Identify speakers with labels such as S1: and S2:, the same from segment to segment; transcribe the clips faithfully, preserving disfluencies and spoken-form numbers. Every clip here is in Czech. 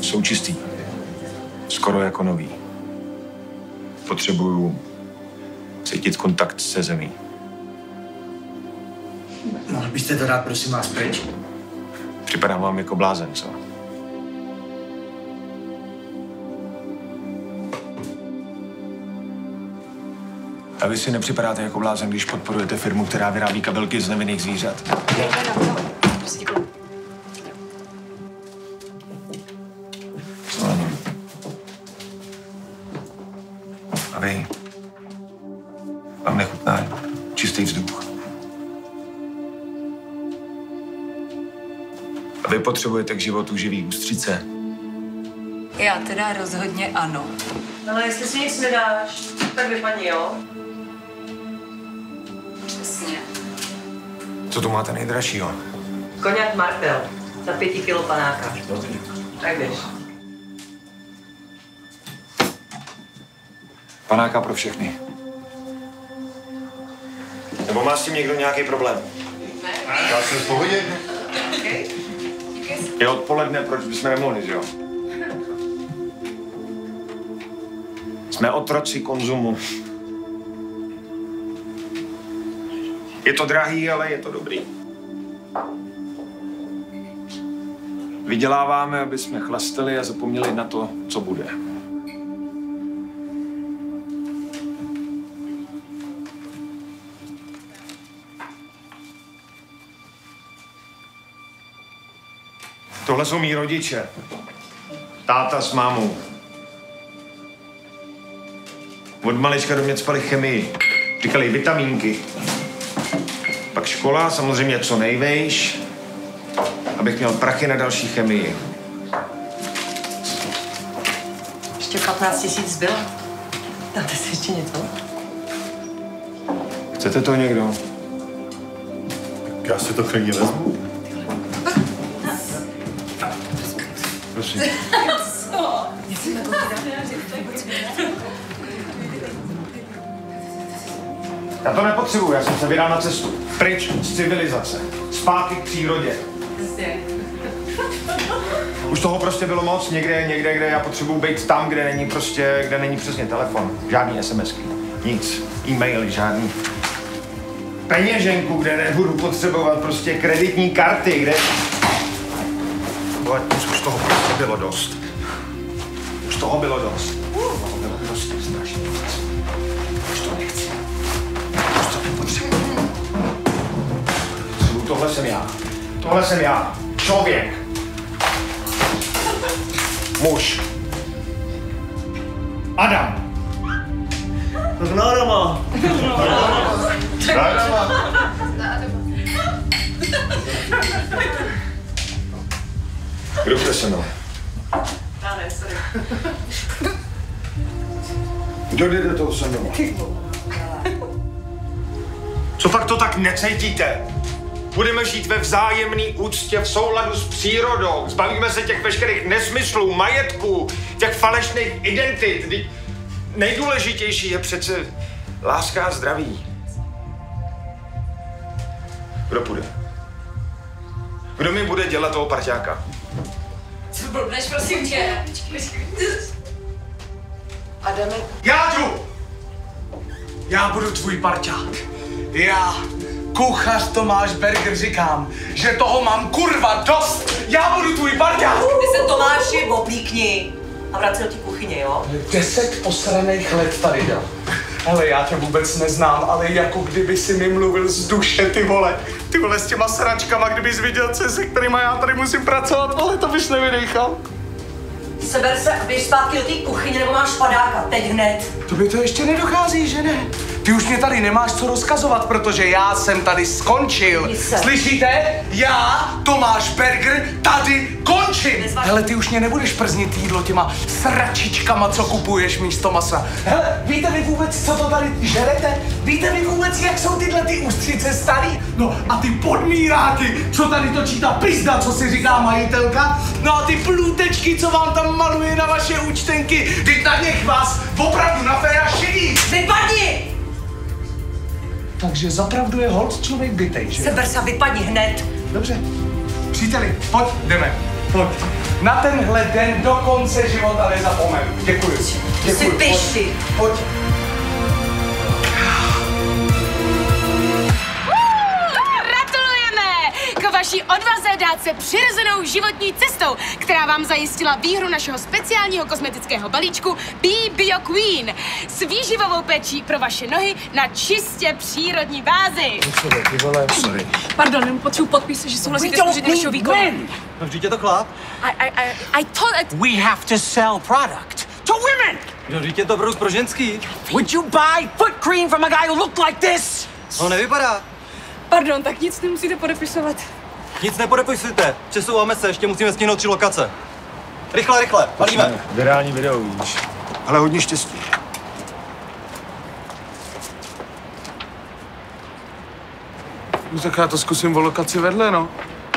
S1: Jsou čistý. Skoro jako nový. Potřebuju cítit kontakt se zemí.
S2: Mohl byste to dát, prosím vás, pryč?
S1: Připadám vám jako blázen, co? A vy si nepřipadáte jako blázen, když podporujete firmu, která vyrábí kabelky z nevinných zvířat? A vy? Vám nechutná čistý vzduch? A vy potřebujete k životu živý ústřice?
S3: Já teda rozhodně ano.
S4: Ale jestli si nic nedáš, tak vypadni, jo?
S3: Přesně.
S1: Co tu máte nejdražšího?
S4: Koněk Martel. Za pěti kilo panáka.
S1: Dobrý.
S4: Tak běž.
S1: Panáka pro všechny. Nebo má s tím někdo nějaký problém?
S3: Ne.
S1: Já jsem v pohodě.
S3: Okay.
S1: Je odpoledne, proč bychom nemohli, že jo? Jsme otroci konzumu. Je to drahý, ale je to dobrý. Vyděláváme, aby jsme chlastali a zapomněli na to, co bude. Tohle jsou mý rodiče. Táta s mámou. Od malička do mě cpali chemii. Říkali vitamínky. Pak škola, samozřejmě co nejvejš, abych měl prachy na další chemii.
S4: Ještě patnáct tisíc zbylo. Dáte si ještě něco?
S1: Chcete to někdo?
S5: Já si to klidně vezmu.
S1: Prosím.
S3: Co?
S1: Já to nepotřebuji, já jsem se vydal na cestu. Pryč z civilizace. Zpátky k přírodě. Už toho prostě bylo moc, někde, někde, kde já potřebuji být tam, kde není prostě, kde není přesně telefon. Žádný SMSky, nic. E-maily, žádný. Peněženku, kde nebudu potřebovat prostě kreditní karty, kde... Už toho prostě bylo dost. Už toho bylo dost. Toho bylo prostě strašně moc. Už to nechci. Už to nepotřebuji. Tohle jsem já. Tohle jsem já. Člověk. Muž. Adam.
S2: To znamená Adama.
S1: Adama. Kdo chce se mnou?
S4: Já ne, sorry.
S1: Kdo jde do toho se mnou? Co fakt to tak necítíte? Budeme žít ve vzájemné úctě v souladu s přírodou. Zbavíme se těch veškerých nesmyslů, majetků, těch falešných identit. Nejdůležitější je přece láska a zdraví. Kdo půjde? Kdo mi bude dělat toho parťáka?
S3: Co blbneš, prosím tě?
S4: Adame.
S2: Já jdu! Já budu tvůj parťák. Já, kuchař Tomáš Berger, říkám, že toho mám kurva dost. Já budu tvůj parťák.
S4: Ty se Tomáši oblíkni a vrať se do té kuchyně, jo?
S2: Deset posraných let tady dal. Hele, já tě vůbec neznám, ale jako kdyby si mi mluvil z duše, ty vole. Ty vole, s těma sračkama, kdybys viděl, se kterýma já tady musím pracovat, vole, to bys nevydechal.
S4: Seber se a běž zpátky do té kuchyně, nebo máš padáka, teď hned.
S2: Tobě to ještě nedochází, že ne? Ty už mě tady nemáš co rozkazovat, protože já jsem tady skončil. Slyšíte? Já, Tomáš Berger, tady končím. Hele, ty už mě nebudeš prznit jídlo těma sračičkama, co kupuješ místo masa. Hele, víte vy vůbec, co to tady žerete? Víte vy vůbec, jak jsou tyhle ty ústřice starý? No a ty podmíráky, co tady točí ta pizda, co si říká majitelka? No a ty plůtečky, co vám tam maluje na vaše účtenky. Teď na něch vás opravdu na féra šedí.
S4: Vypadni!
S2: Takže zapravdu je holt člověk bytej, že?
S4: Seber se a vypadni hned.
S2: Dobře. Příteli, pojď, jdeme. Pojď. Na tenhle den do konce života nezapomenu. Děkuji. Děkuji.
S4: Jsi pišty.
S2: Pojď.
S5: K vaší odvaze dát se přirozenou životní cestou, která vám zajistila výhru našeho speciálního kosmetického balíčku Be Bio Queen s výživovou péčí pro vaše nohy na čistě přírodní bázi.
S2: Sorry.
S5: Pardon, jenom potřebuji podpis, že souhlasíte s pořízením vašeho výkonu.
S6: No vždyť je to chlap.
S5: I, I, I, I told it...
S7: We have to sell product to women!
S6: No vždyť je to produkt pro ženský.
S7: Would you buy foot cream from a guy who looked like this?
S6: No nevypadá.
S5: Pardon, tak nic nemusíte podepisovat.
S6: Nic nepodepisujte. Přesouváme se, ještě musíme stihnout tři lokace. Rychle, rychle, valíme.
S1: Virální video, víš. Ale hodně štěstí.
S2: No tak já to zkusím o lokaci vedle, no.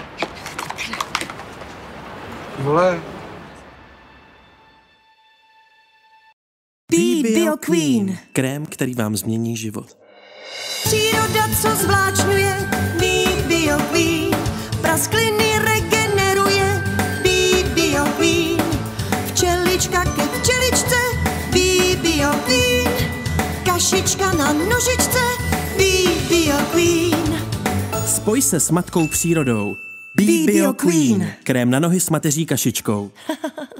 S2: Vole.
S8: Be Bio Queen.
S9: Krém, který vám změní život.
S8: Příroda, co zvláčňuje, Be Bio Queen. Praskliny regeneruje, Be Bio Queen. Včelička ke včeličce, Be Bio Queen. Kašička na nožičce, Be Bio Queen.
S9: Spoj se s matkou přírodou. Be Bio Queen. Krém na nohy s mateří kašičkou.